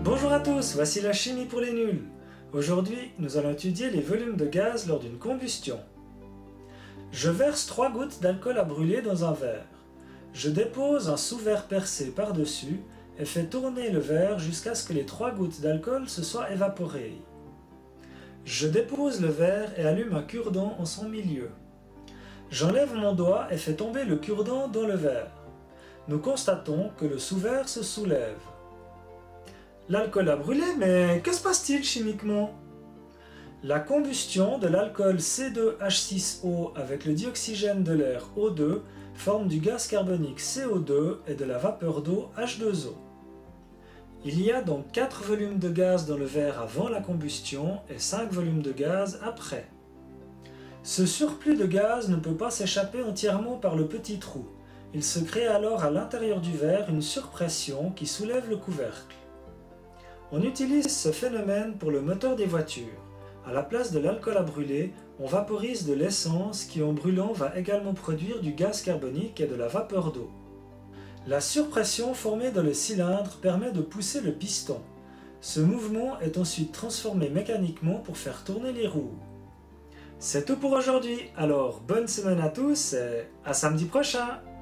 Bonjour à tous, voici la chimie pour les nuls. Aujourd'hui, nous allons étudier les volumes de gaz lors d'une combustion. Je verse 3 gouttes d'alcool à brûler dans un verre. Je dépose un sous-verre percé par-dessus et fais tourner le verre jusqu'à ce que les 3 gouttes d'alcool se soient évaporées. Je dépose le verre et allume un cure-dent en son milieu. J'enlève mon doigt et fais tomber le cure-dent dans le verre. Nous constatons que le sous-verre se soulève. L'alcool a brûlé, mais que se passe-t-il chimiquement? La combustion de l'alcool C2H6O avec le dioxygène de l'air O2 forme du gaz carbonique CO2 et de la vapeur d'eau H2O. Il y a donc 4 volumes de gaz dans le verre avant la combustion et 5 volumes de gaz après. Ce surplus de gaz ne peut pas s'échapper entièrement par le petit trou. Il se crée alors à l'intérieur du verre une surpression qui soulève le couvercle. On utilise ce phénomène pour le moteur des voitures. À la place de l'alcool à brûler, on vaporise de l'essence qui en brûlant va également produire du gaz carbonique et de la vapeur d'eau. La surpression formée dans le cylindre permet de pousser le piston. Ce mouvement est ensuite transformé mécaniquement pour faire tourner les roues. C'est tout pour aujourd'hui, alors bonne semaine à tous et à samedi prochain!